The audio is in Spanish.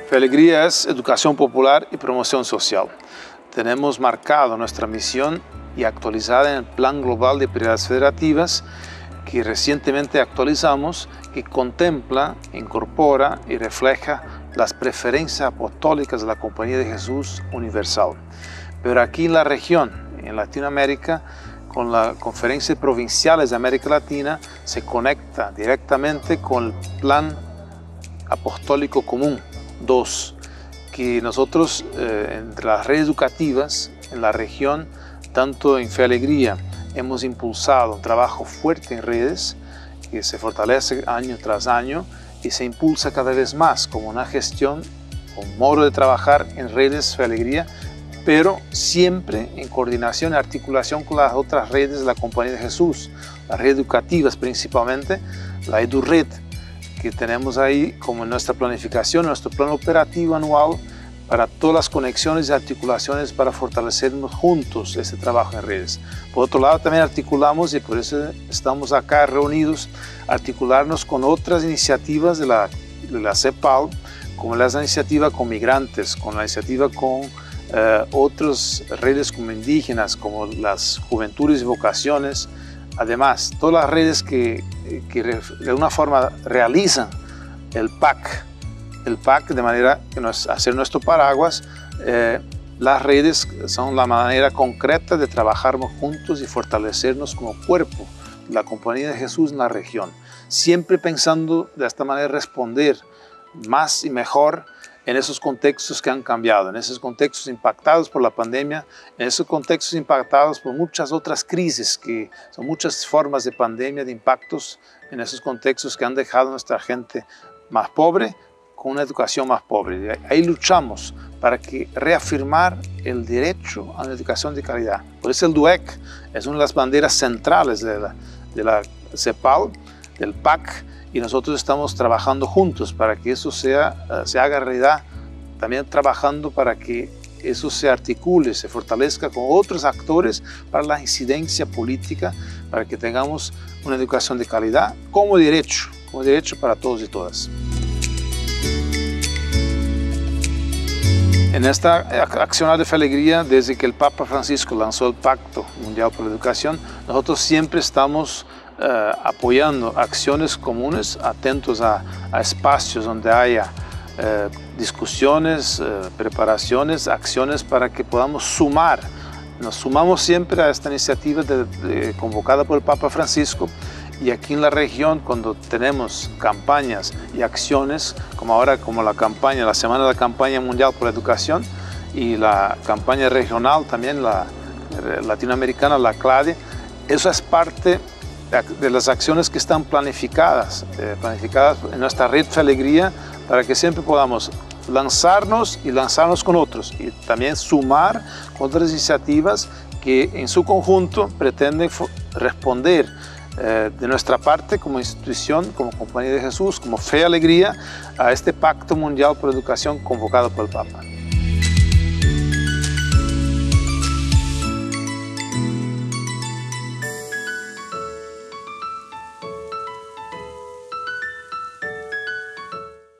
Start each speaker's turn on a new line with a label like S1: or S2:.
S1: Fe y Alegría es educación popular y promoción social. Tenemos marcado nuestra misión y actualizada en el Plan Global de Prioridades Federativas que recientemente actualizamos, que contempla, incorpora y refleja las preferencias apostólicas de la Compañía de Jesús Universal. Pero aquí en la región, en Latinoamérica, con la Conferencia de Provinciales de América Latina, se conecta directamente con el Plan Apostólico Común 2, que nosotros, entre las redes educativas en la región, tanto en Fe y Alegría, hemos impulsado un trabajo fuerte en redes, que se fortalece año tras año y se impulsa cada vez más como una gestión, un modo de trabajar en redes Fe y Alegría, pero siempre en coordinación y articulación con las otras redes de la Compañía de Jesús, las redes educativas principalmente, la EduRed, que tenemos ahí como en nuestra planificación, nuestro plan operativo anual para todas las conexiones y articulaciones para fortalecernos juntos este trabajo en redes. Por otro lado, también articulamos, y por eso estamos acá reunidos, articularnos con otras iniciativas de la CEPAL, como la iniciativa con migrantes, con la iniciativa con otras redes como indígenas, como las juventudes y vocaciones. Además, todas las redes que de alguna forma realizan el PAC de manera que hacer nuestro paraguas, las redes son la manera concreta de trabajarnos juntos y fortalecernos como cuerpo de la Compañía de Jesús en la región, siempre pensando de esta manera responder más y mejor en esos contextos que han cambiado, en esos contextos impactados por la pandemia, en esos contextos impactados por muchas otras crisis, que son muchas formas de pandemia, de impactos en esos contextos que han dejado a nuestra gente más pobre, con una educación más pobre. Ahí luchamos para reafirmar el derecho a una educación de calidad. Por eso el DUEC es una de las banderas centrales de la CEPAL, del PAC, y nosotros estamos trabajando juntos para que eso se haga realidad, también trabajando para que eso se articule, se fortalezca con otros actores para la incidencia política, para que tengamos una educación de calidad como derecho para todos y todas. En esta accionar de Fe y Alegría, desde que el Papa Francisco lanzó el Pacto Mundial por la Educación, nosotros siempre estamos apoyando acciones comunes, atentos a espacios donde haya discusiones, preparaciones, acciones para que podamos sumar. Nos sumamos siempre a esta iniciativa convocada por el Papa Francisco, y aquí en la región, cuando tenemos campañas y acciones, como ahora, como la Semana de la Campaña Mundial por la Educación y la campaña regional también, la latinoamericana, la CLADE, eso es parte de las acciones que están planificadas en nuestra red Fe y Alegría, para que siempre podamos lanzarnos con otros y también sumar con otras iniciativas que en su conjunto pretenden responder de nuestra parte como institución, como Compañía de Jesús, como Fe y Alegría, a este Pacto Mundial por Educación convocado por el Papa.